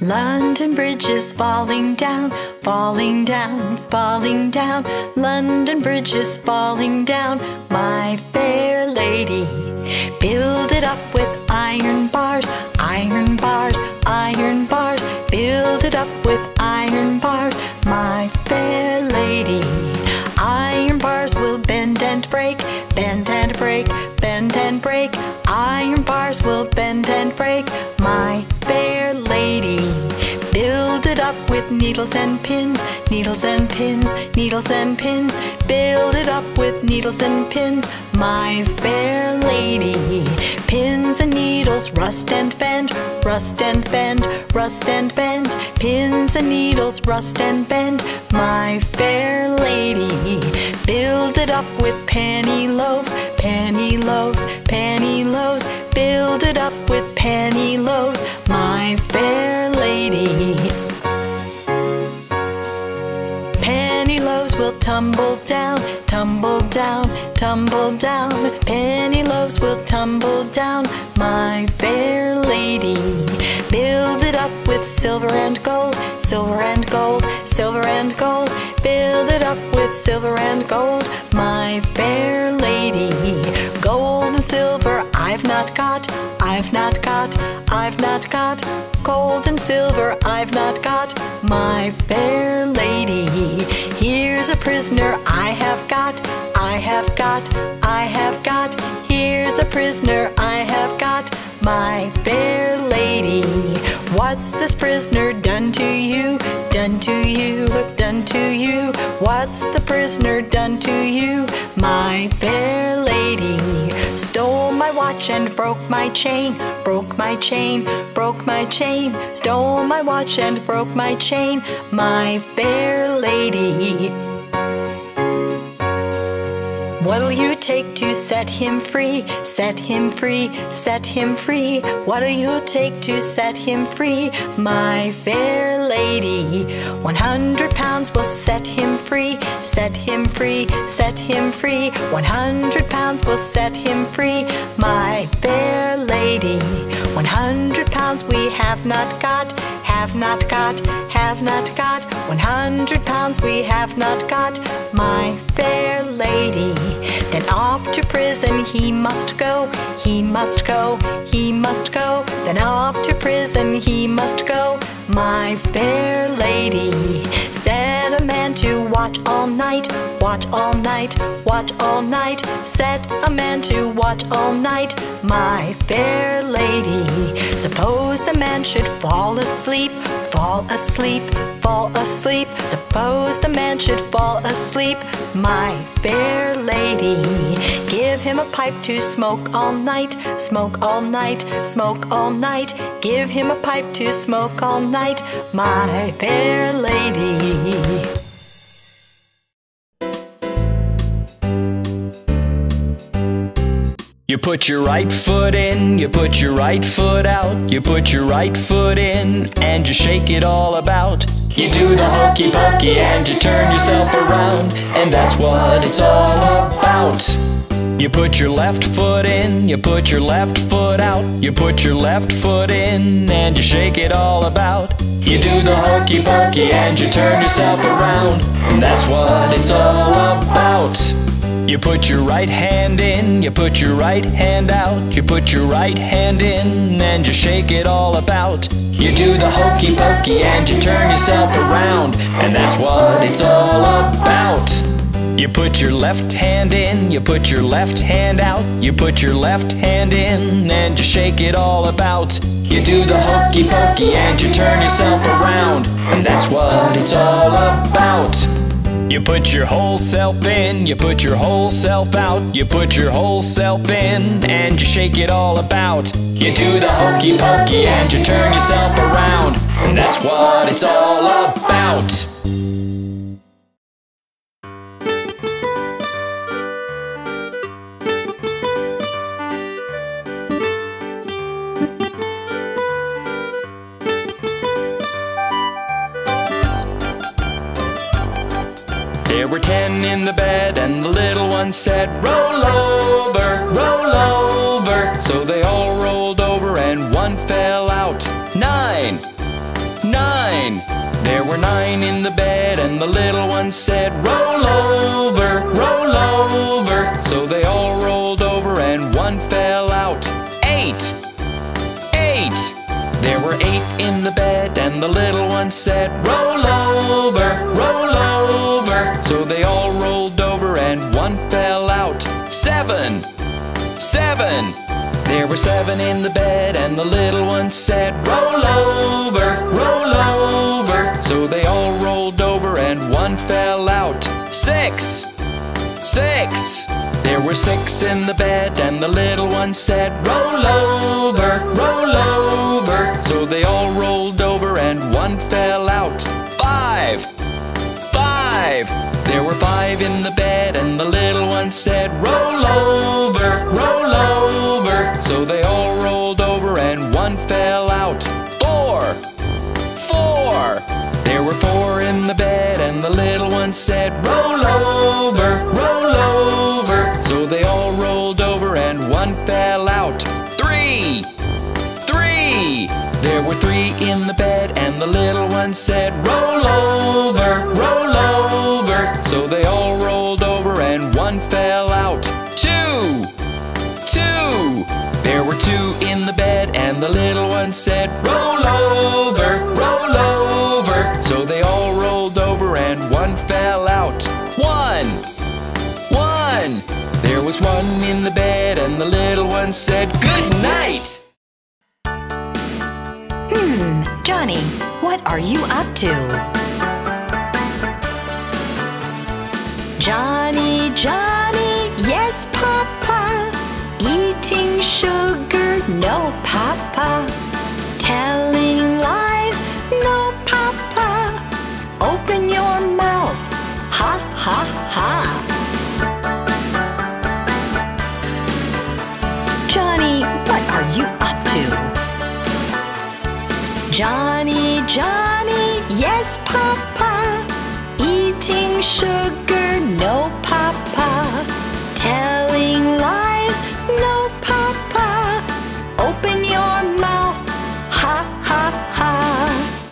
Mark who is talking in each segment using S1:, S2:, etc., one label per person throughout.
S1: London Bridge is falling down, falling down, falling down. London Bridge is falling down, my fair lady. Build it up with iron bars, iron bars, iron bars. Build it up with iron bars, my fair lady. Iron bars will bend and break, bend and break, bend and break. Iron bars will bend and break, my fair lady. Build it up with needles and pins, needles and pins, needles and pins. Build it up with needles and pins, my fair lady. Pins and needles rust and bend, rust and bend, rust and bend. Pins and needles rust and bend, my fair lady. Build it up with penny loaves, penny loaves, penny loaves. Build it up with penny loaves, my fair lady. Penny loaves will tumble down, tumble down, tumble down. Penny loaves will tumble down, my fair lady. Build it up with silver and gold, silver and gold, silver and gold. Build it up with silver and gold, my fair lady. Gold and silver I've not got, I've not got, I've not got. Gold and silver I've not got, my fair lady. Here's a prisoner I have got, I have got, I have got. Here's a prisoner I have got, my fair lady. What's this prisoner done to you? Done to you, done to you. What's the prisoner done to you, my fair lady? Stole my watch and broke my chain, broke my chain, broke my chain. Stole my watch and broke my chain, my fair lady. What'll you take to set him free? Set him free, set him free. What'll you take to set him free, my fair lady? 100 pounds will set him free, set him free, set him free. 100 pounds will set him free, my fair lady. 100 pounds we have not got, have not got, have not got. 100 pounds we have not got, my fair lady. Then off to prison he must go, he must go, he must go. Then off to prison he must go, my fair lady. Set a man to watch all night, watch all night, watch all night. Set a man to watch all night, my fair lady. Suppose the man should fall asleep, fall asleep, fall asleep. Suppose the man should fall asleep, my fair lady. Give him a pipe to smoke all night, smoke all night, smoke all night. Give him a pipe to smoke all night, my fair lady.
S2: You put your right foot in, you put your right foot out. You put your right foot in and you shake it all about. You do the hokey pokey and you turn yourself around, and that's what it's all about. You put your left foot in, you put your left foot out. You put your left foot in and you shake it all about. You do the hokey pokey and you turn yourself around, and that's what it's all about. You put your right hand in, you put your right hand out. You put your right hand in and you shake it all about. You do the hokey pokey and you turn yourself around, and that's what it's all about. You put your left hand in, you put your left hand out. You put your left hand in and you shake it all about. You do the hokey pokey and you turn yourself around, and that's what it's all about. You put your whole self in, you put your whole self out. You put your whole self in and you shake it all about. You do the hokey pokey and you turn yourself around, and that's what it's all about. There were 10 in the bed and the little one said, roll over, roll over. So they all rolled over and one fell out. 9, 9. There were 9 in the bed, and the little one said, roll over, roll over. So they all rolled over, and one fell out. 8. 8. There were 8 in the bed, and the little one said, roll over, roll over. So they all rolled over, and one fell out. 7. 7. There were 7 in the bed, and the little one said, roll over, roll over. So they all rolled over, and one fell out. 6. 6. There were 6 in the bed, and the little one said, roll over, roll over. So they all rolled over, and one fell out. 5. 5. There were 5 in the bed, and the little one said, roll over, roll over. So they all rolled over, and one fell out. 4. 4. There were 4 in the bed, and the little one said, roll over, roll over. So they all rolled over, and one fell out. 3. 3. There were 3 in the bed, and the little one said, roll over, roll over. So they all rolled over, and one fell out. 2. 2. There were 2 in the bed, and the little one said, roll over, roll over. So they all rolled over, and one fell out. 1. 1. There was 1 in the bed, and the little one said, good night.
S1: Johnny, what are you up to? Johnny, Johnny, yes, Papa. Eating sugar, no, Papa. Telling lies, no, Papa. Open your mouth, ha, ha, ha. Johnny, what are you up to? Johnny, Johnny, yes, Papa. Eating sugar, no, Papa. Telling lies, no, Papa. Open your mouth, ha, ha, ha.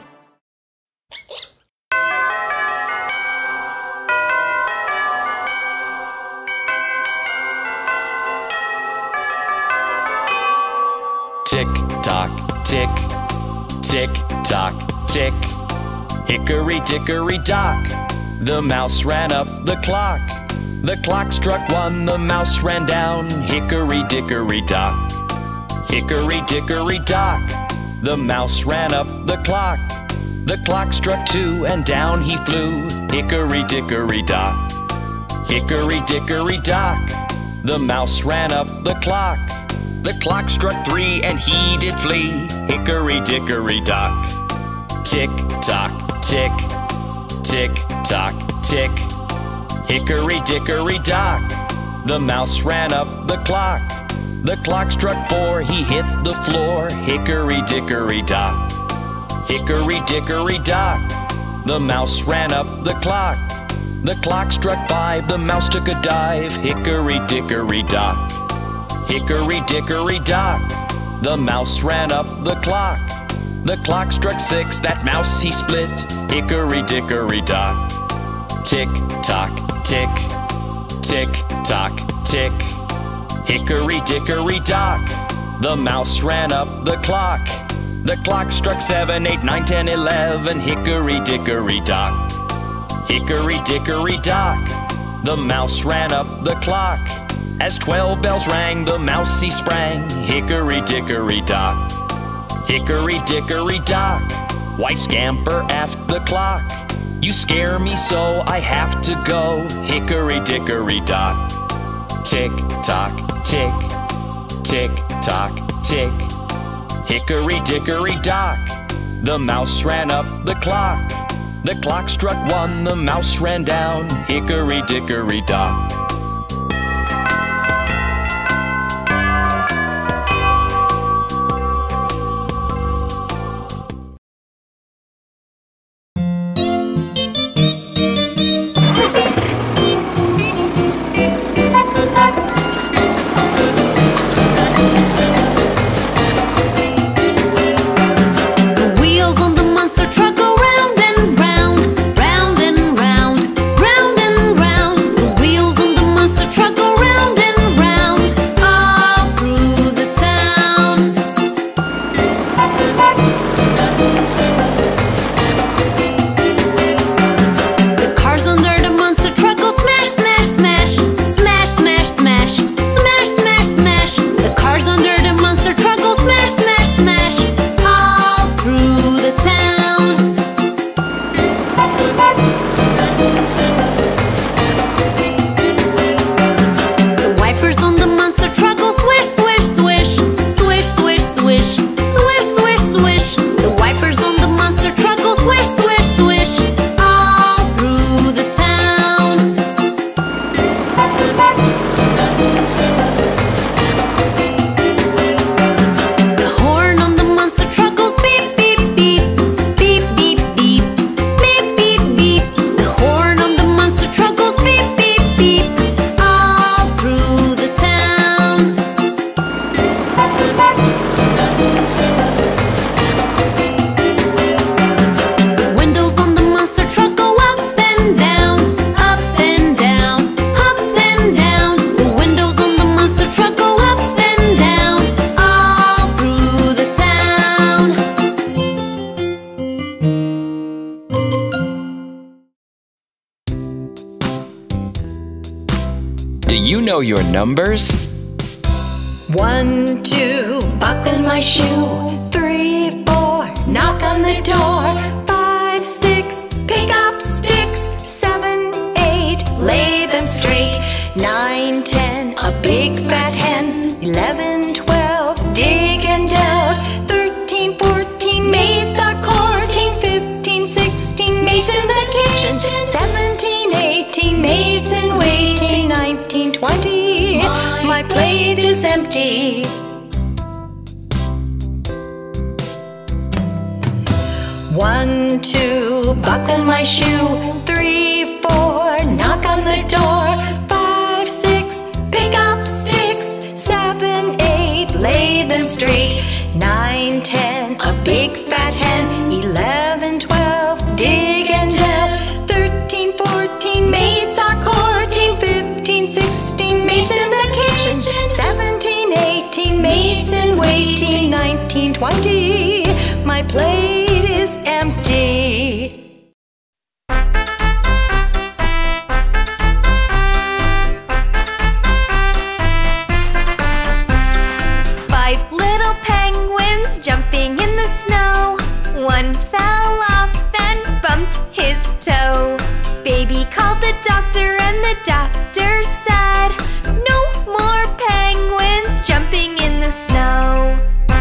S2: Tick tock, tick. Tick tock, tick. Hickory dickory dock. The mouse ran up the clock. The clock struck 1, the mouse ran down. Hickory dickory dock. Hickory dickory dock. The mouse ran up the clock. The clock struck 2, and down he flew. Hickory dickory dock. Hickory dickory dock. The mouse ran up the clock. The clock struck 3, and he did flee. Hickory dickory dock. Tick tock, tick. Tick tock, tick. Hickory dickory dock. The mouse ran up the clock. The clock struck 4, he hit the floor. Hickory dickory dock. Hickory dickory dock. The mouse ran up the clock. The clock struck 5, the mouse took a dive. Hickory dickory dock. Hickory dickory dock. The mouse ran up the clock. The clock struck 6, that mouse he split. Hickory dickory dock. Tick tock, tick. Tick tock, tick. Hickory dickory dock. The mouse ran up the clock. The clock struck 7, 8, 9, 10, 11. Hickory dickory dock. Hickory dickory dock. The mouse ran up the clock. As 12 bells rang, the mouse he sprang. Hickory dickory dock. Hickory dickory dock. Why, Scamper, asked the clock. You scare me so I have to go. Hickory dickory dock. Tick tock, tick. Tick tock, tick. Hickory dickory dock. The mouse ran up the clock. The clock struck 1, the mouse ran down. Hickory dickory dock. know your numbers.
S1: 1, 2, buckle my shoe. 3, 4, knock on the door. 5, 6, pick up sticks. 7, 8, lay them straight. 9, 10, a big fat hen. 11, 12, dig and delve. 13, 14, maids are courting. 15, 16, maids in the kitchen. 17, 18, maids in waiting. 19, 20, my plate is empty. 1, 2, buckle my shoe. 3, 4, knock on the door. 5, 6, pick up sticks. 7, 8, lay them straight. 9, 10, a big fat hen. 11, 12, dig and delve. 13, 14, maids are courting. 15, 16, maids in the kitchen. 17, 18, maids in waiting. 19, 20, my plate is empty.
S3: Five little penguins jumping in the snow. One fell off and bumped his toe. Baby called the doctor and the doctor said, "No more penguins jumping in the snow."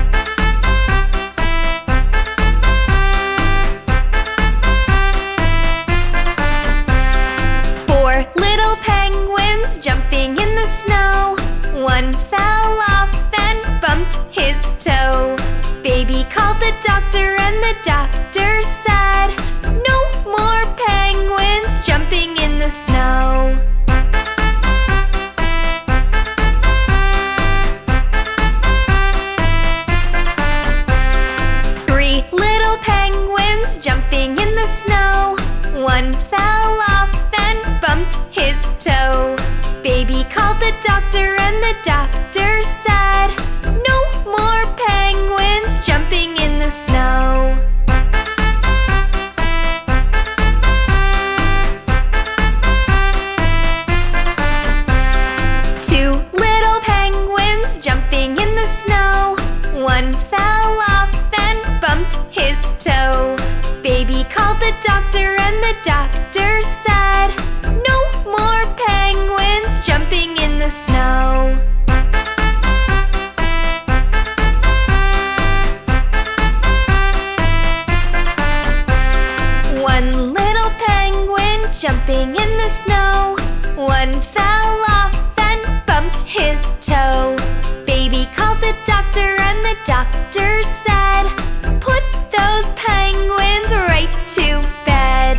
S3: Four little penguins jumping in the snow. One fell off and bumped his toe. Baby called the doctor and the doctor said, "No more penguins jumping in the snow." Three little penguins jumping in the snow. One fell off and bumped his toe. Baby called the doctor and the doctor said, "No more penguins jumping in the snow." Two little penguins jumping in the snow. One fell off and bumped his toe. Baby called the doctor and the doctor said, "No more penguins jumping in the snow." One little penguin jumping in the snow. One fell off and bumped his toe. Baby called the doctor and the doctor said, "Put those penguins right to bed."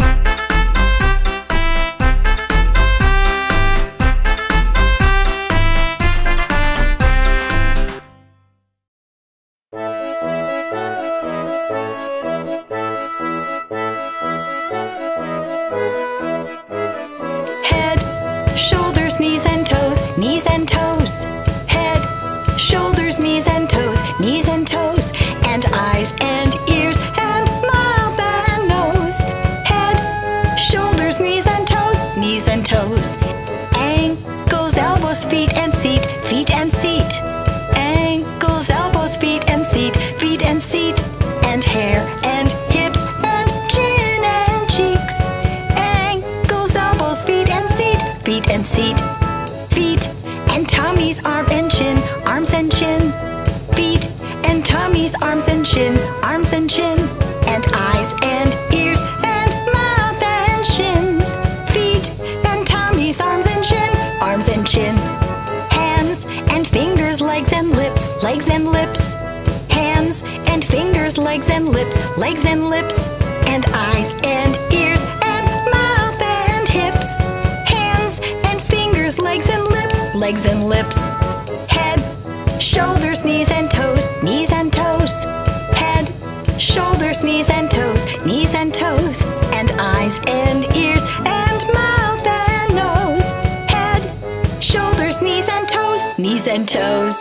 S1: Head, shoulders, knees and toes, knees and toes. Head, shoulders, knees and toes, knees and toes. And eyes and ears and mouth and nose. Head, shoulders, knees and toes, knees and toes. Ankles, elbows, feet and seat, feet and seat. Ankles, elbows, feet and seat, feet and seat. And hair and hips and chin and cheeks. Ankles, elbows, feet and seat, feet and seat. Feet and tummies, arm and chin, arms and chin. Feet and tummies, arms and chin, arms and chin. And eyes and ears and mouth and shins. Feet and tummies, arms and chin, arms and chin. Hands and fingers, legs and lips, legs and lips. Hands and fingers, legs and lips, legs and lips. And eyes and ears and mouth and hips. Hands and fingers, legs and lips, legs and lips. Head, shoulders, knees and toes, knees and toes. Head, shoulders, knees and toes, knees and toes. And eyes and ears and mouth and nose. Head, shoulders, knees and toes, knees and toes.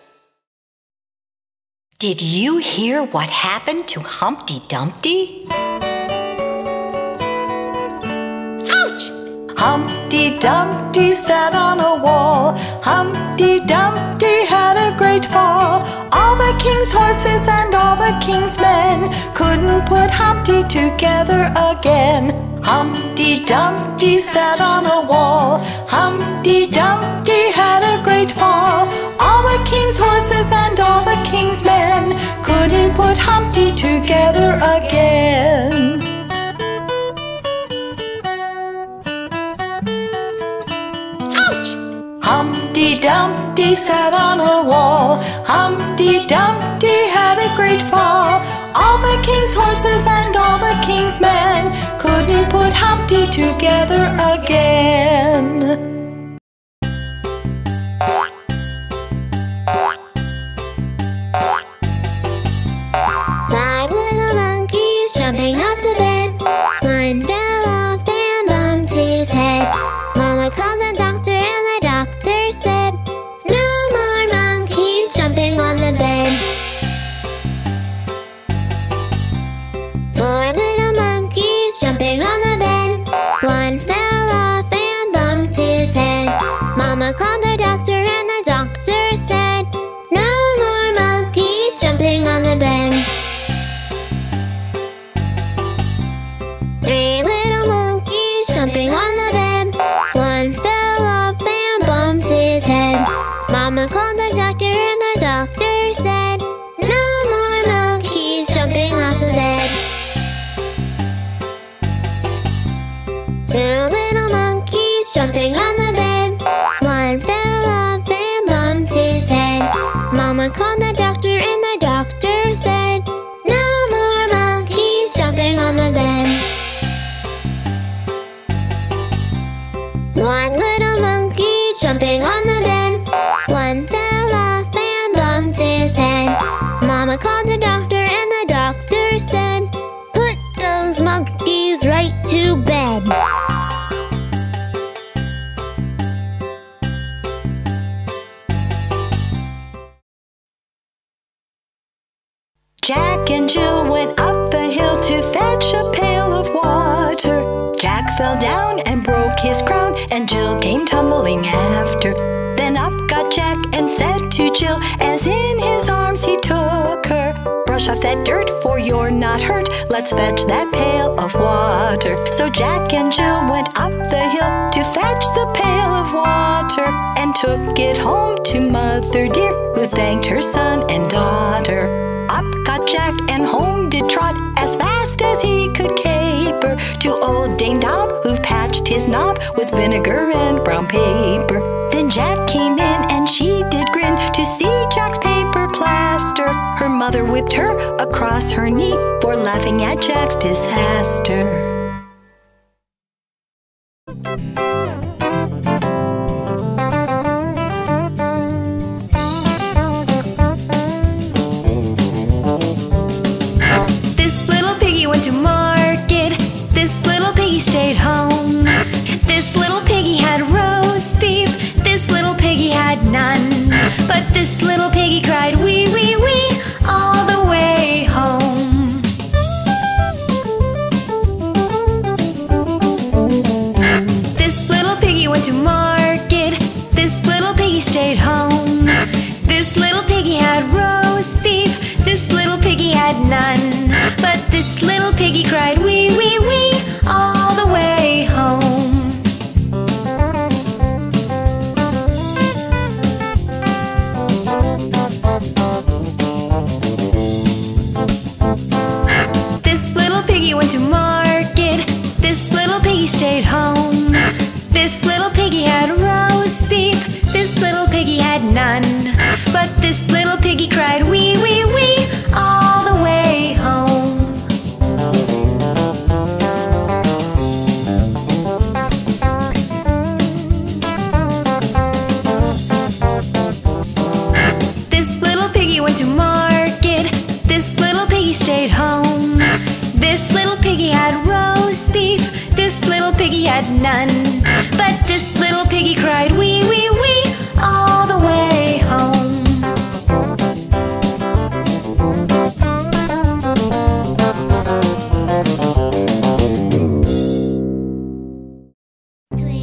S1: Did you hear what happened to Humpty Dumpty?
S4: Ouch!
S1: Humpty Dumpty sat on a wall. Humpty Dumpty had a great fall. All the king's horses and all the king's men couldn't put Humpty together again. Humpty Dumpty sat on a wall. Humpty Dumpty had a great fall. All the king's horses and all the king's men couldn't put Humpty together again. Humpty Dumpty sat on a wall. Humpty Dumpty had a great fall. All the king's horses and all the king's men couldn't put Humpty together again.
S4: Five little monkeys jumping off the bed. One fell off and bumped his head. Mama called the doctor and the doctor said, no more monkeys jumping on the bed. Four little monkeys jumping on the bed. One fell off and bumped his head. Mama called the doctor and the doctor said, no more monkeys jumping on the bed. Three little monkeys jumping on the bed. One fell off and bumped his head. Mama called the doctor and the doctor said, no more monkeys jumping off the bed. Two little monkeys jumping on the bed. One fell off and bumped his head. Mama called the doctor and the doctor said, no more monkeys jumping on the bed. One little monkey jumping on the bed. One fell off and bumped his head. Mama called the doctor and the doctor said, put those monkeys right to bed.
S1: Jack and Jill went up the hill to fetch a pail of water. Jack fell down and broke his crown, and Jill came tumbling after. Then up got Jack and said to Jill, as in his arms he took her, brush off that dirt, for you're not hurt. Let's fetch that pail of water. So Jack and Jill went up the hill to fetch the pail of water, and took it home to Mother dear, who thanked her son and daughter. Up got Jack and home did trot, as fast as he could caper, to old Dame Dob, who patched his knob with vinegar and brown paper. Then Jack came in and she did grin to see Jack's paper plaster. Her mother whipped her across her knee for laughing at Jack's disaster.
S3: To market, this little piggy stayed home. This little piggy had roast beef, this little piggy had none. But this little piggy cried wee wee wee all the way home. This little piggy went to market, this little piggy stayed home. This little piggy had roast beef, this little piggy had none. But this little piggy cried wee wee wee all the way home. This little piggy went to market, this little piggy stayed home. This little piggy had roast beef, this little piggy had none. But this little piggy cried wee wee wee all the way home. This little piggy went to market, this little piggy stayed home. This little piggy had roast beef, this little piggy had none. But this little piggy cried wee wee wee all the way home.
S4: Twinkle,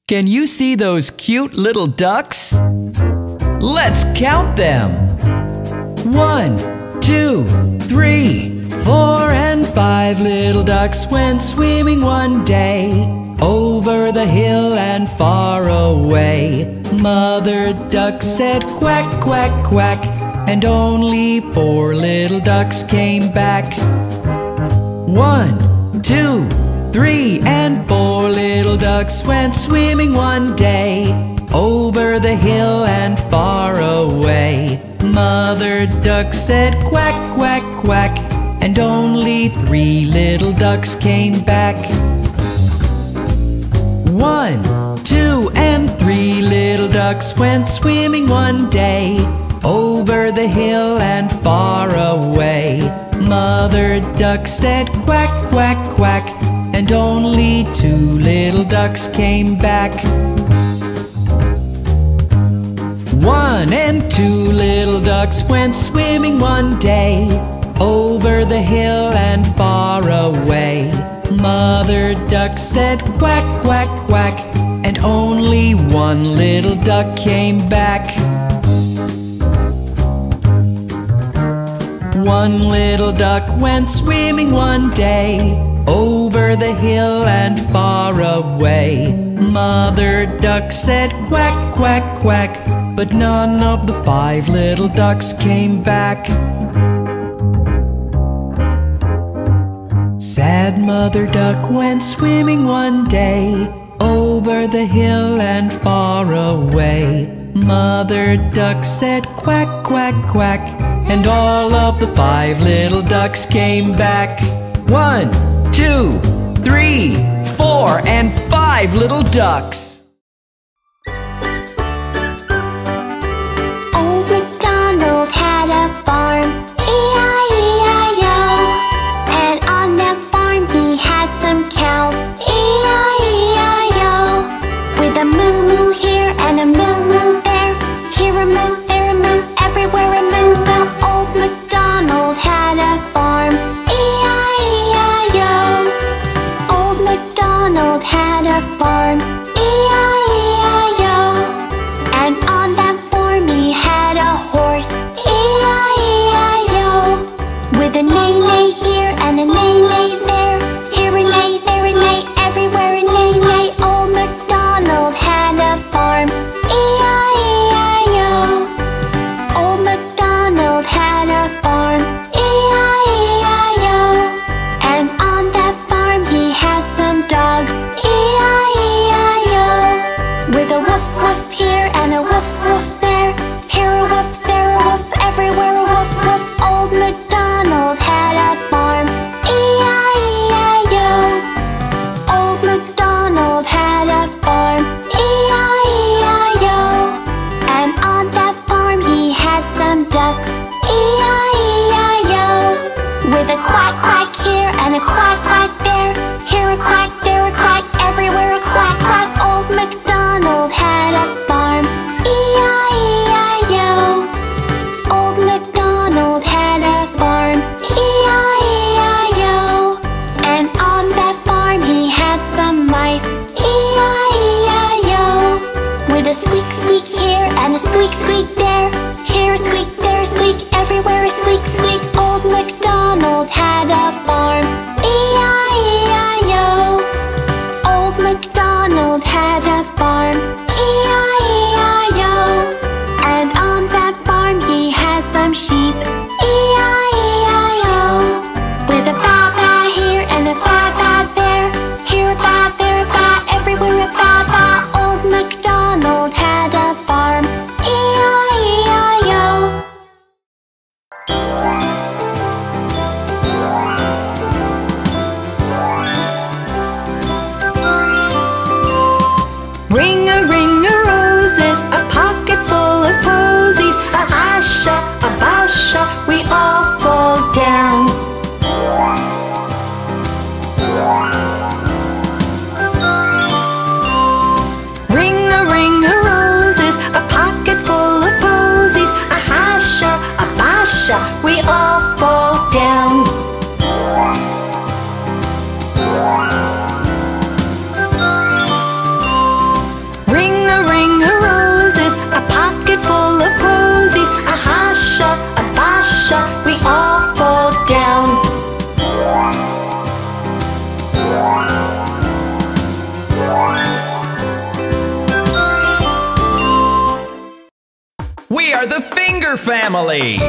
S2: Can you see those cute little ducks? Let's count them. 1, 2, 3, 4, and 5 little ducks went swimming one day, over the hill and far away. Mother duck said quack, quack, quack, and only 4 little ducks came back. 1, 2, 3, and 4 little ducks went swimming one day, over the hill and far away. Mother duck said quack, quack, quack, and only 3 little ducks came back. 1, 2, and 3 little ducks went swimming one day, over the hill and far away. Mother duck said quack, quack, quack, and only 2 little ducks came back. 1 and 2 little ducks went swimming one day, over the hill and far away. Mother duck said quack, quack, quack, and only 1 little duck came back. 1 little duck went swimming one day, over the hill and far away. Mother duck said quack, quack, quack, but none of the 5 little ducks came back. Sad Mother duck went swimming one day, over the hill and far away. Mother duck said quack, quack, quack, and all of the 5 little ducks came back. 1, 2, 3, 4, and 5 little ducks.
S4: Old MacDonald had a farm, E-I-E-I-O. And on that farm he had some cows, E-I-E-I-O. With a moo-moo here and a moo-moo there, here a moo, there a moo, everywhere a moo-moo. Old MacDonald had a farm, E-I-E-I-O. Old MacDonald had a farm, E-I-E-I-O. And on that farm he had a horse, E-I-E-I-O. With a neigh-neigh here and a neigh-neigh there, here a neigh, there a neigh, everywhere a neigh-neigh. Old MacDonald had a farm, E-I-E-I-O. Old MacDonald had a farm, E-I-E-I-O. And on that farm he had some dogs, E-I-E-I-O. With a woof woof here and a woof woof there, here a woof, there a woof, everywhere a woof woof. Old MacDonald had a farm, E-I-E-I-O. Old MacDonald had a farm, E-I-E-I-O. And on that farm he had some ducks, E-I-E-I-O. With a quack quack here and a quack quack there, here a quack, there a quack, everywhere a quack quack. Old MacDonald had a farm, E-I-E-I-O. Old MacDonald had a farm, E-I-E-I-O. And on that farm he had some mice, E-I-E-I-O. With a squeak squeak here and a squeak squeak there, here a squeak, there a squeak, everywhere a squeak squeak. Old MacDonald had a farm, E-I-E-I-O. Old MacDonald had a farm, E-I-E-I-O. And on that farm he had some sheep, E-I-E-I-O. With a ba-ba here and a ba-ba there, here a ba, there a ba, everywhere a ba-ba. Old MacDonald had a farm, E-I-E-I-O.
S1: Ring a roses, a pocket full of posies, a asha, a basha, we all fall down. Ring a roses, a pocket full of posies, a asha, a basha, we all fall down.
S2: family.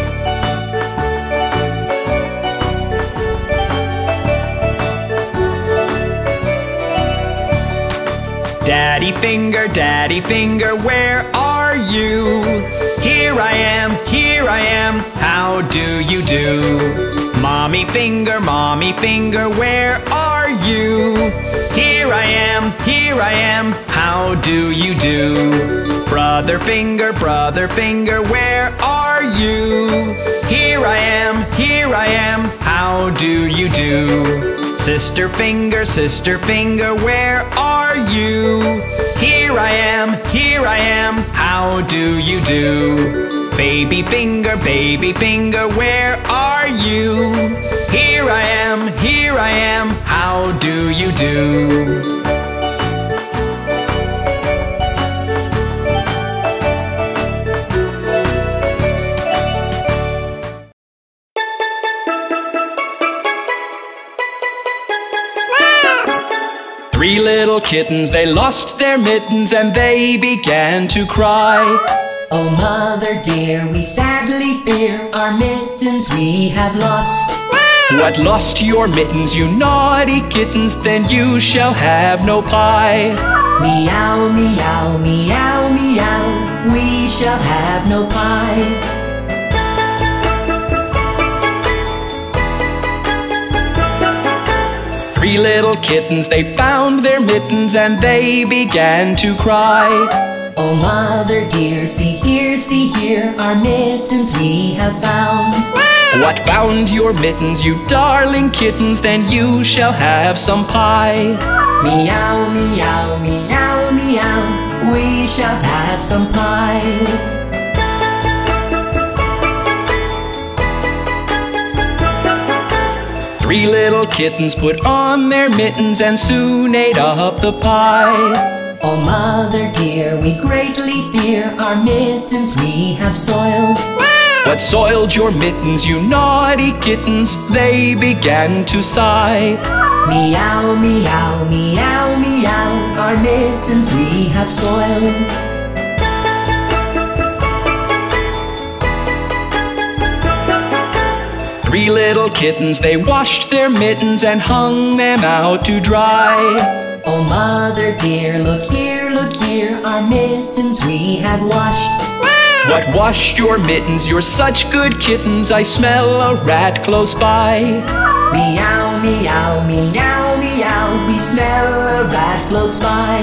S2: Daddy Finger, where are you? Here I am, how do you do? Mommy Finger, where are you? Here I am, how do you do? Brother Finger, where are you? Here I am, how do you do? Sister Finger, where are you? Here I am, how do you do? Baby Finger, where are you? Here I am, how do you do? 3 little kittens, they lost their mittens and they began to cry.
S5: Oh, mother dear, we sadly fear our mittens we have lost.
S2: What, lost your mittens, you naughty kittens? Then you shall have no pie.
S5: Meow, meow, meow, meow, we shall have no pie.
S2: 3 little kittens, they found their mittens and they began to cry.
S5: Oh, mother dear, see here, our mittens we have found.
S2: What, found your mittens, you darling kittens? Then you shall have some pie.
S5: Meow, meow, meow, meow, we shall have some pie.
S2: 3 little kittens put on their mittens and soon ate up the pie.
S5: Oh, mother dear, we greatly fear our mittens we have soiled.
S2: What, soiled your mittens, you naughty kittens? They began to sigh.
S5: Meow, meow, meow, meow, our mittens we have soiled.
S2: 3 little kittens, they washed their mittens and hung them out to dry.
S5: Oh, mother dear, look here, our mittens we have washed.
S2: What, washed your mittens? You're such good kittens, I smell a rat close by.
S5: Meow, meow, meow, meow, we smell a rat close by.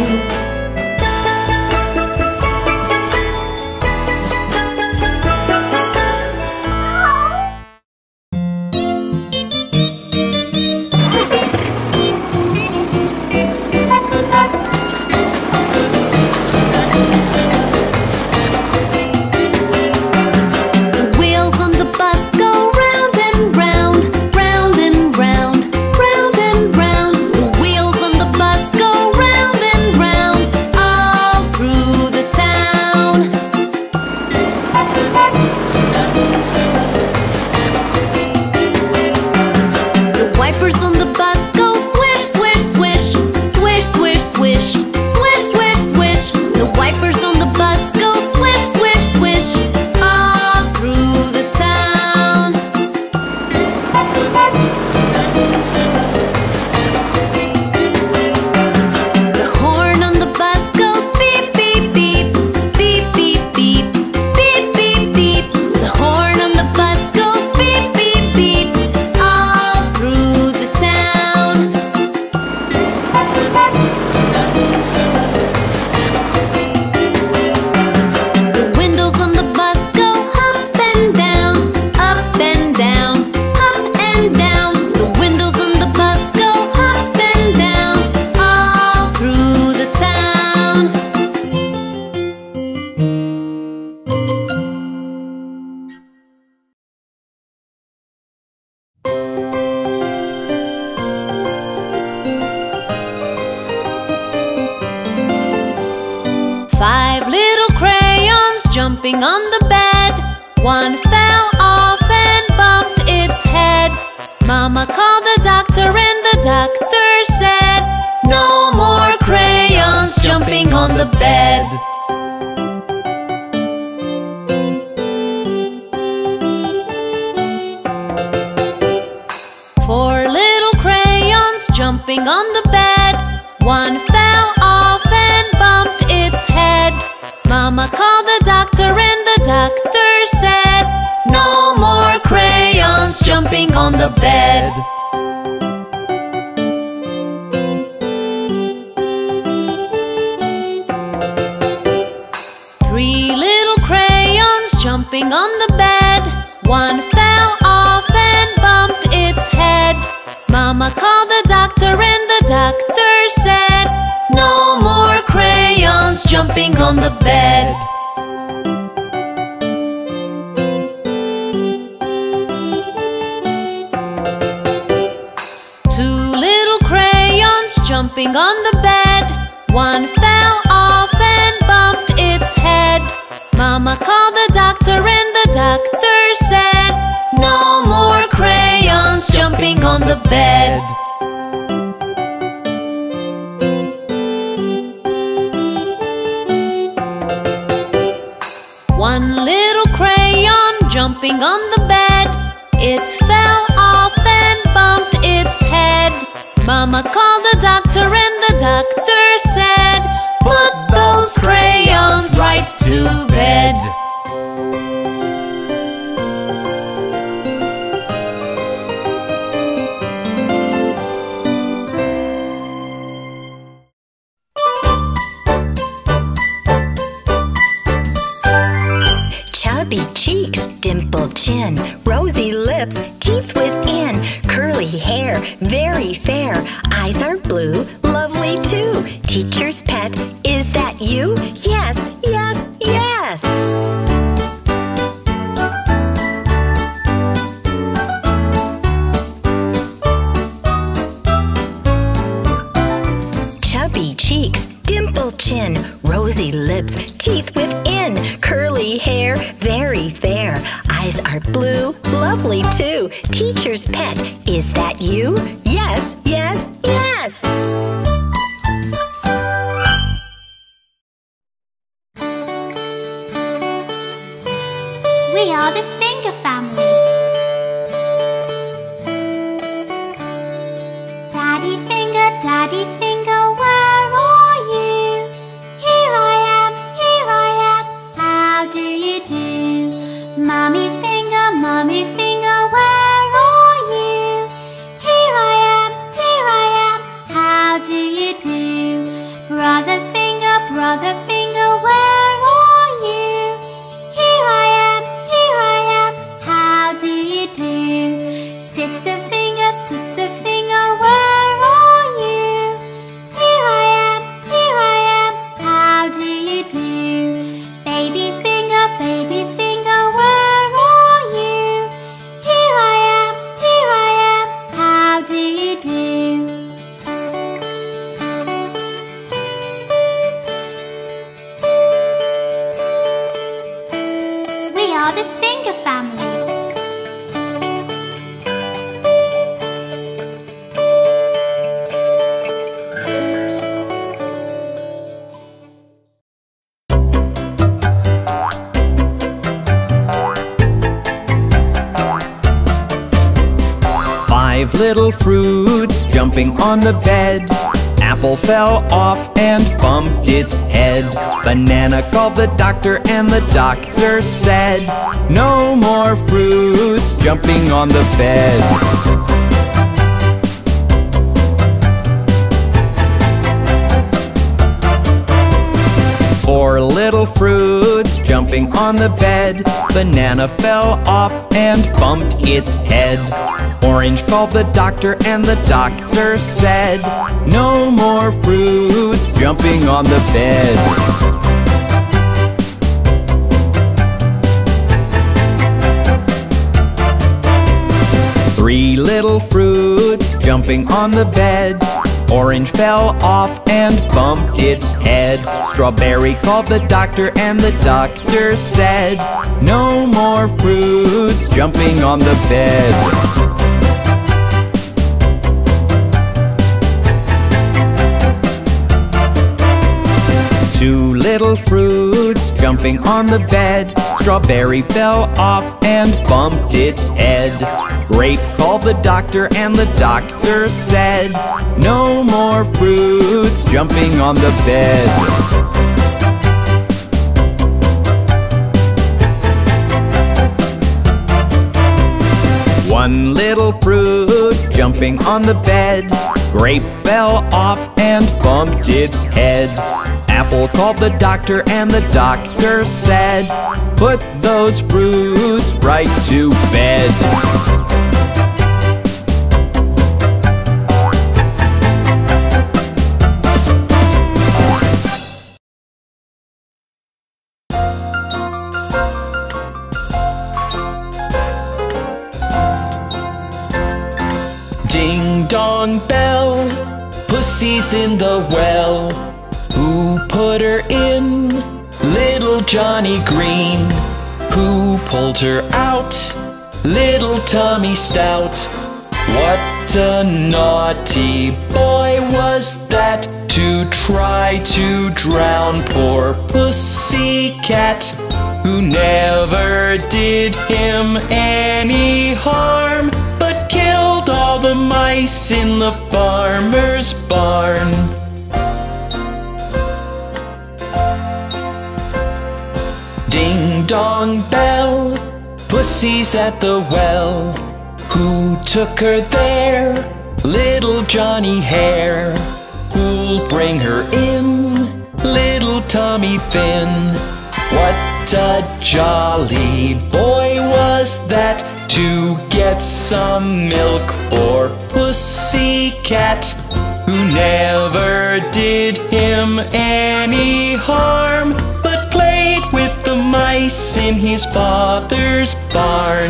S3: 5 little crayons jumping on the bed. 1 fell off and bumped its head. Mama called the doctor and the doctor said, no more crayons jumping on the bed.
S6: jumping on the bed. One fell off and bumped its head. Mama called the doctor and the doctor said, no more crayons jumping on the bed. Three little crayons jumping on the bed. One fell off and bumped its head. Mama called the doctor and the doctor said, no more crayons jumping on the bed. Two little crayons jumping on the bed. One fell off and bumped its head. Mama called the doctor and the doctor said, no more crayons jumping on the bed. One little crayon jumping on the bed. It fell off and bumped its head. Mama called the doctor and the doctor said, put those crayons right to bed.
S1: Chubby cheeks, dimpled chin, rosy lips, teeth within, curly hair, very fair, eyes are blue, lovely too. Teacher's pet, is that you? Yes, yes, yes. Chubby cheeks, dimpled chin, rosy lips, teeth within, curly hair, very fair, eyes are blue, lovely too. Teacher's pet, is that you? Yes, yes, yes.
S4: We are the Finger family. Daddy Finger, where are you? Here I am, how do you do? Mommy Finger, where are you? Here I am, how do you do? Brother Finger, where are you? Here I am, how do you do? Sister Finger, where are you? Here I am, how do you do? Baby Finger, where are you? Here I am, how do you do? We are the Finger family.
S2: 5 little fruits jumping on the bed. Apple fell off and bumped its head. Banana called the doctor and the doctor said, no more fruits jumping on the bed. 4 little fruits jumping on the bed. Banana fell off and bumped its head. Orange called the doctor and the doctor said, no more fruits jumping on the bed. 3 little fruits jumping on the bed. Orange fell off and bumped its head. Strawberry called the doctor and the doctor said, no more fruits jumping on the bed. 2 little little fruits jumping on the bed. Strawberry fell off and bumped its head. Grape called the doctor and the doctor said, no more fruits jumping on the bed. One little fruit jumping on the bed. Grape fell off and bumped its head. Apple called the doctor and the doctor said, put those fruits right to bed. Ding dong bell, Pussy's in the well. Who put her in? Little Johnny Green. Who pulled her out? Little Tommy Stout. What a naughty boy was that, to try to drown poor Pussycat, who never did him any harm, but killed all the mice in the farmer's barn. Ding dong bell, Pussy's at the well. Who took her there? Little Johnny Hare. Who'll bring her in? Little Tommy Thin. What a jolly boy was that, to get some milk for Pussycat, who never did him any harm, but played with the mice in his father's barn.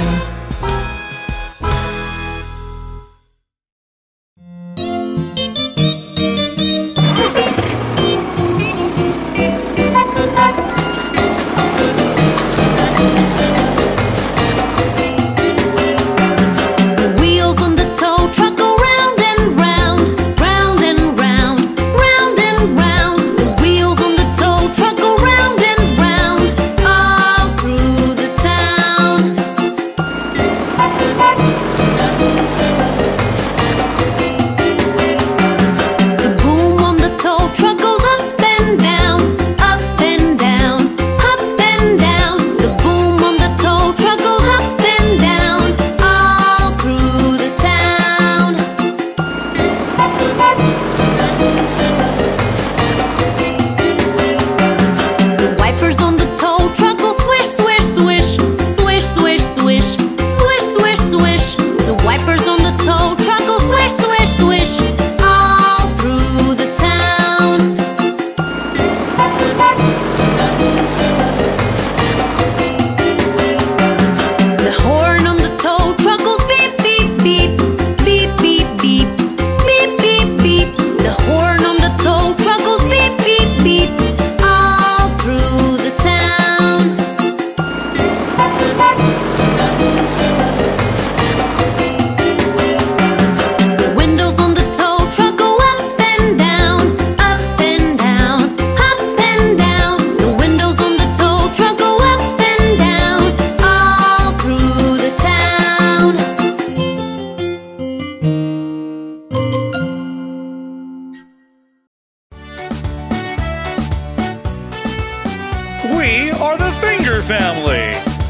S7: We are the Finger family.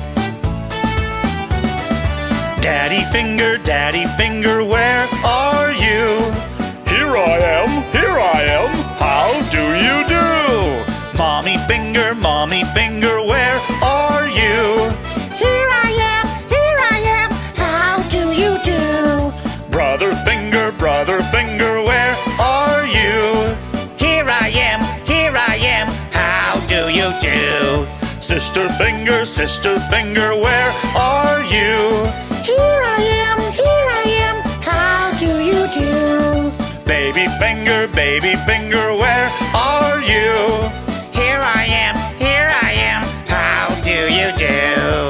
S7: Daddy Finger, where are you? Here I am, how do you do? Mommy Finger, where are you?
S4: Here I am, how do you do?
S7: Brother Finger, where are you?
S8: Here I am, how do you do?
S7: Sister Finger, where are you?
S4: Here I am, how do you do?
S7: Baby Finger, where are you?
S8: Here I am, how do you do?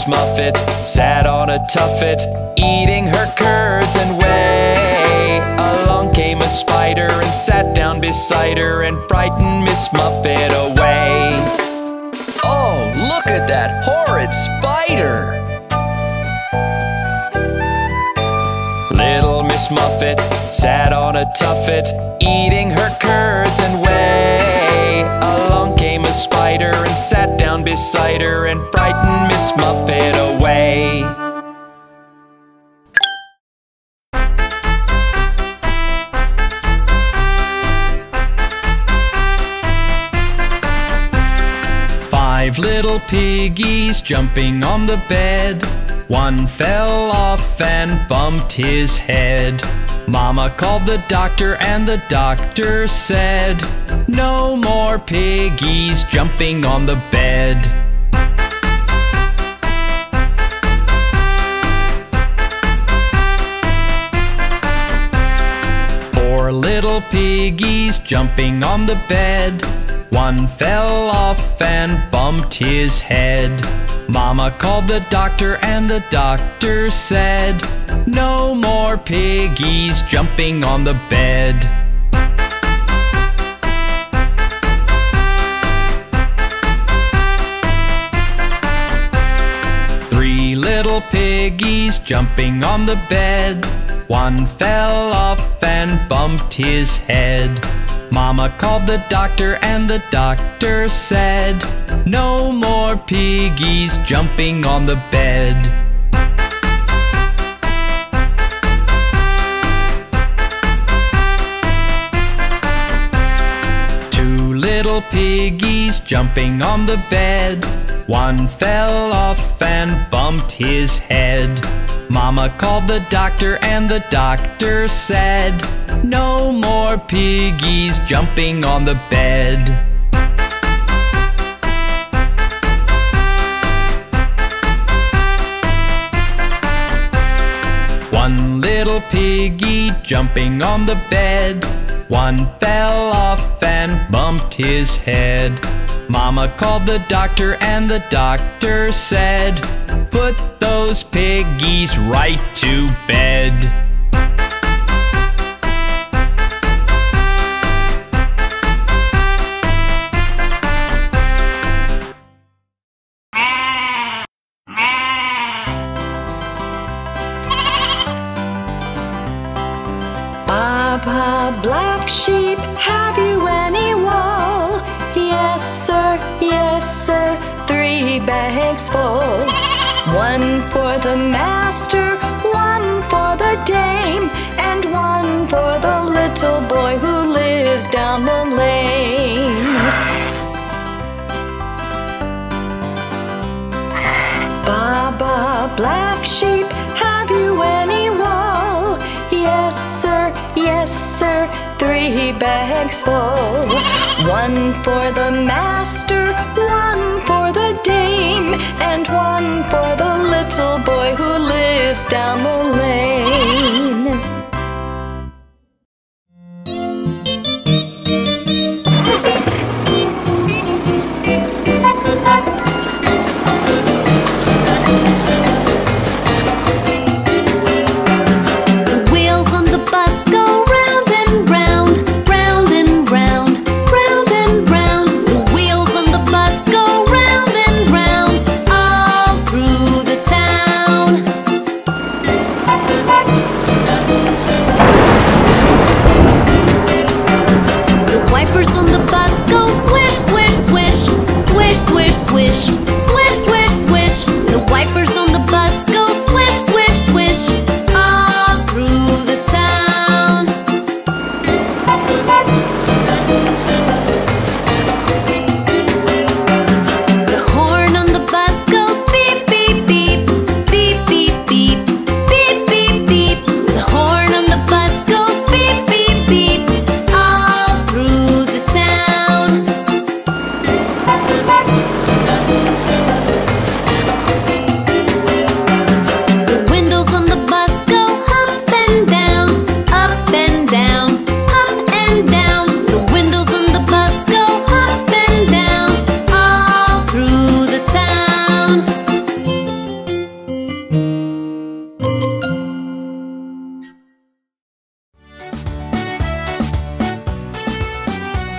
S2: Miss Muffet sat on a tuffet, eating her curds and whey. Along came a spider and sat down beside her and frightened Miss Muffet away. Oh, look at that horrid spider! Little Miss Muffet sat on a tuffet, eating her curds and whey. Along came a spider and sat down beside her and frightened Miss Muffet away. 5 little piggies jumping on the bed. One fell off and bumped his head. Mama called the doctor and the doctor said, no more piggies jumping on the bed. Four little piggies jumping on the bed. One fell off and bumped his head. Mama called the doctor and the doctor said, no more piggies jumping on the bed. Three little piggies jumping on the bed. One fell off and bumped his head. Mama called the doctor and the doctor said, no more piggies jumping on the bed. Two little piggies jumping on the bed. One fell off and bumped his head. Mama called the doctor and the doctor said, no more piggies jumping on the bed. One little piggy jumping on the bed. One fell off and bumped his head. Mama called the doctor and the doctor said, put those piggies right to bed.
S1: Baba, black sheep, have you any wool? Yes, sir, 3 bags full. One for the master, one for the dame, and one for the little boy who lives down the lane. Baba, black sheep, have you any wool? Yes, sir, 3 bags full. One for the master, one for the dame, and one for the little boy who lives down the lane.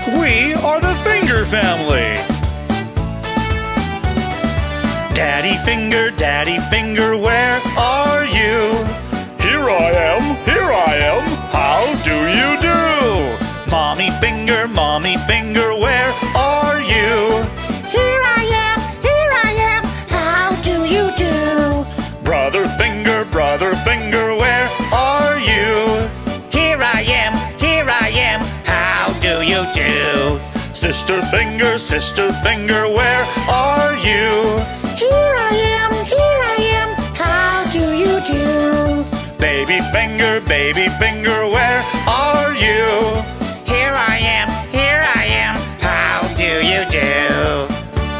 S7: We are the Finger family. Daddy Finger, where are you? Here I am, how do you do? Mommy Finger, where are you?
S4: Here I am, how do you do?
S7: Brother Finger, where are you?
S8: Here I am, how do you do?
S7: Sister Finger, where are you?
S4: Here I am, how do you do?
S7: Baby Finger, where are you?
S8: Here I am, how do you do?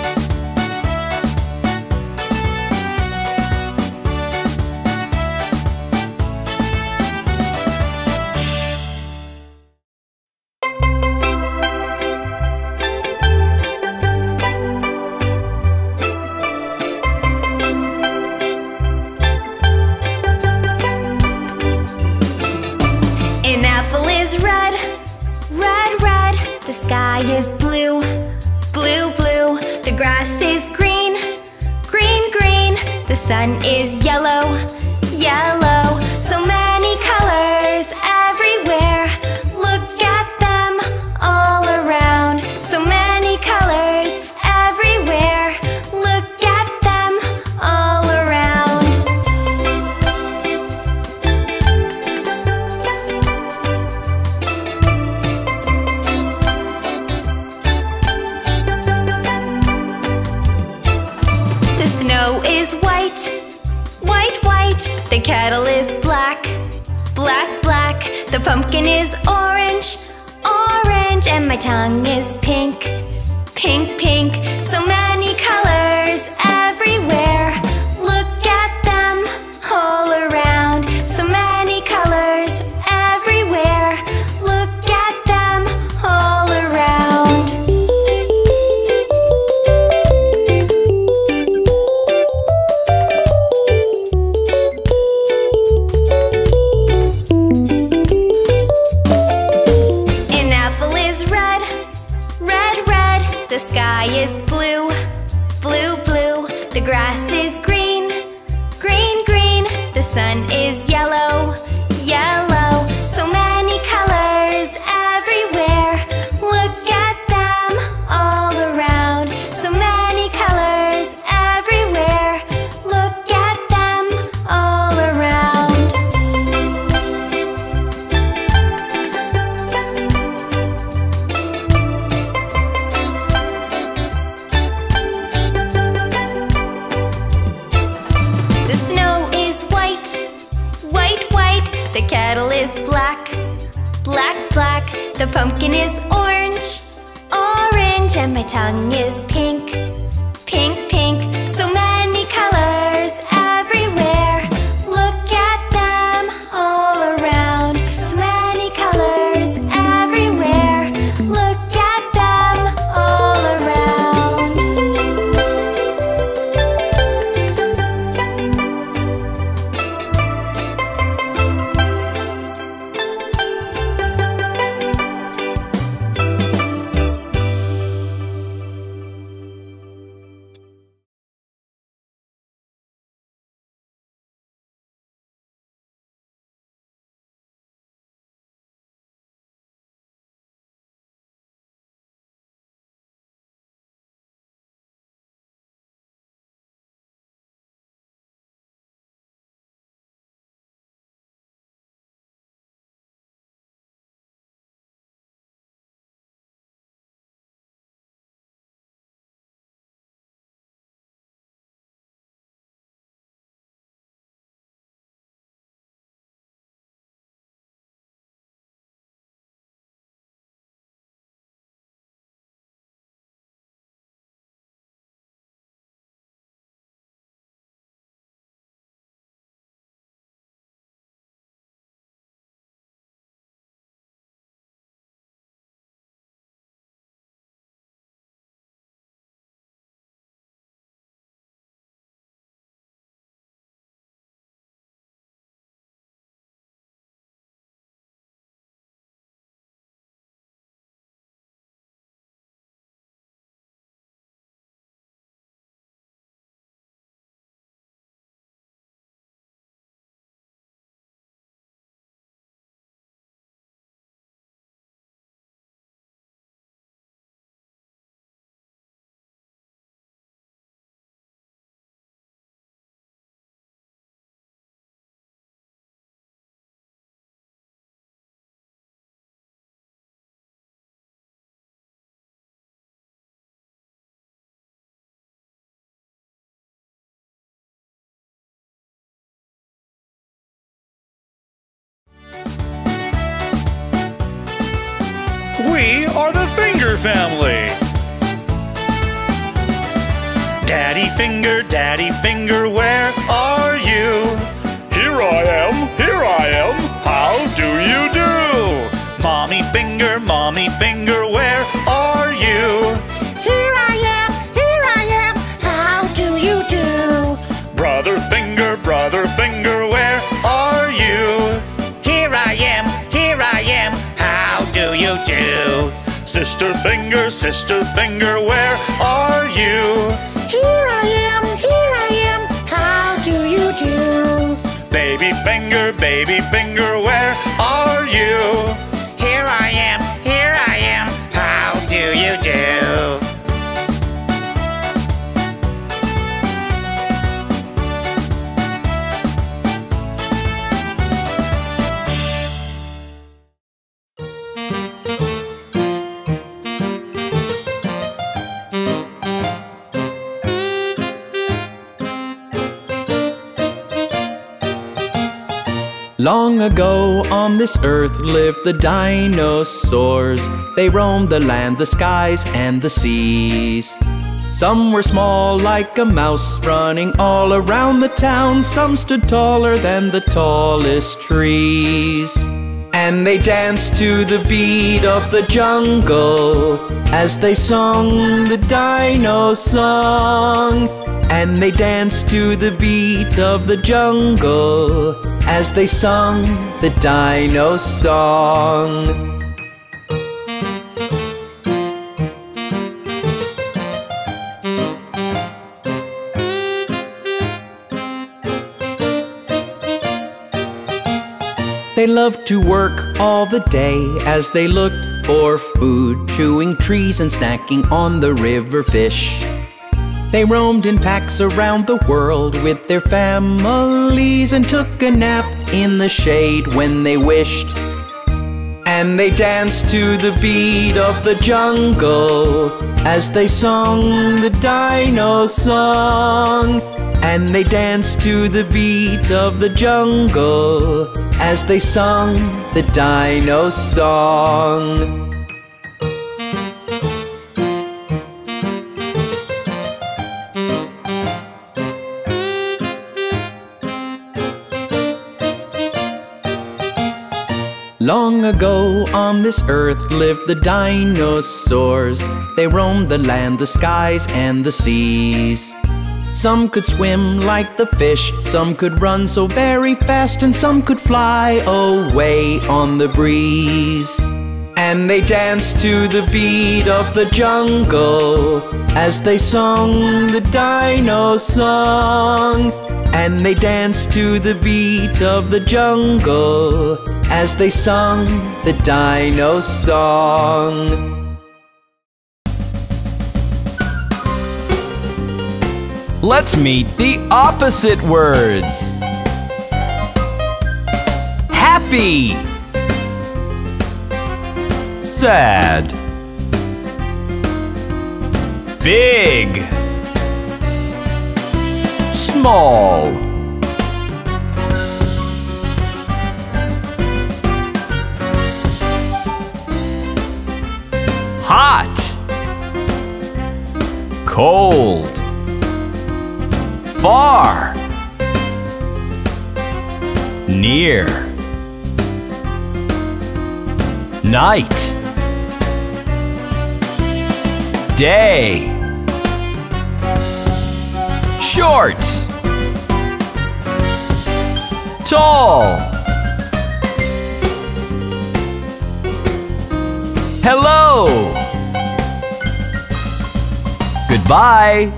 S3: An apple is red, red, red. The sky is blue, blue, blue. The grass is green, green, green. The sun is yellow, yellow. So many colors everywhere. Look at them all around. So many colors everywhere. Look at them all around. The snow is white, white, white. The kettle is black, black, black. The pumpkin is orange, orange. And my tongue is pink, pink, pink. So many colors everywhere. Look at them all around. So many colors everywhere. Look at them all around. An apple is red, red, red. The sky is blue, blue, blue. The grass is green, green, green. The sun is yellow, yellow. So many colors everywhere. Look at them all around. So many colors everywhere. Look at them all around. The snow is white, white, white. The kettle is black, black, black. The pumpkin is orange, orange. And my tongue is pink, pink, pink. So many colors everywhere. Look at them all around. So many colors everywhere. Look at them all around.
S7: We are the Finger family. Daddy Finger, where are you? Here I am, how do you do? Mommy Finger, where are you?
S4: Here I am, how do you do?
S7: Brother Finger, where are you?
S8: Here I am, how do you do?
S7: Sister Finger, where are you?
S4: Here I am, how do you do?
S7: Baby Finger, where are you?
S8: Here I am, how do you do?
S2: Long ago on this earth lived the dinosaurs. They roamed the land, the skies, and the seas. Some were small like a mouse, running all around the town. Some stood taller than the tallest trees. And they danced to the beat of the jungle as they sung the dino song. And they danced to the beat of the jungle as they sung the dino song. They loved to work all the day as they looked for food, chewing trees and snacking on the river fish. They roamed in packs around the world with their families and took a nap in the shade when they wished. And they danced to the beat of the jungle as they sung the dino song. And they danced to the beat of the jungle as they sung the dino song. Long ago on this earth lived the dinosaurs. They roamed the land, the skies, and the seas. Some could swim like the fish, some could run so very fast, and some could fly away on the breeze. And they danced to the beat of the jungle as they sung the dino song. And they danced to the beat of the jungle as they sung the dino song. Let's meet the opposite words. Happy, sad, big, small, hot, cold, far, near, night, day, short, tall, hello, goodbye.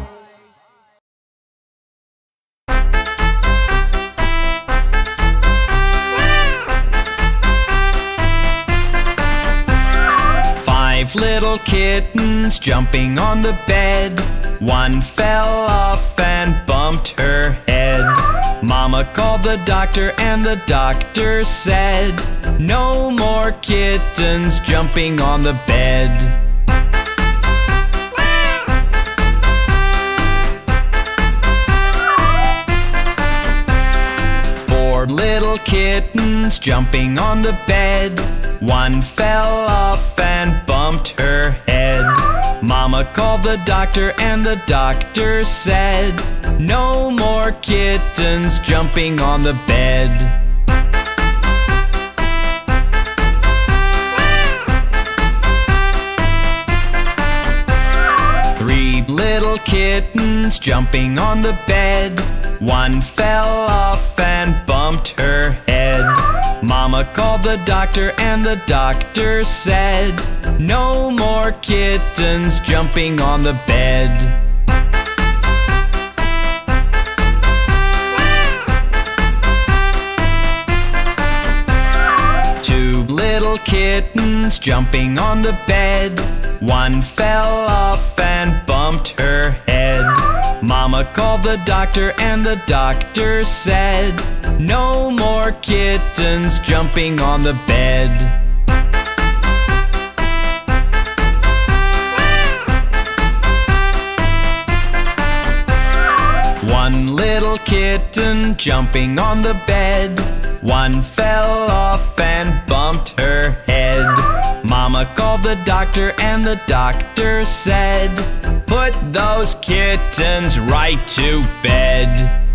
S2: Five little kittens jumping on the bed. One fell off and bumped her head. Mama called the doctor and the doctor said, no more kittens jumping on the bed. Four little kittens jumping on the bed. One fell off and bumped her head. Mama called the doctor and the doctor said, no more kittens jumping on the bed. Three little kittens jumping on the bed. One fell off and bumped her head. Mama called the doctor and the doctor said, no more kittens jumping on the bed. Two little kittens jumping on the bed. One fell off and bumped her head. Mama called the doctor and the doctor said, no more kittens jumping on the bed. One little kitten jumping on the bed. One fell off and bumped her head. Mama called the doctor and the doctor said, put those kittens right to bed.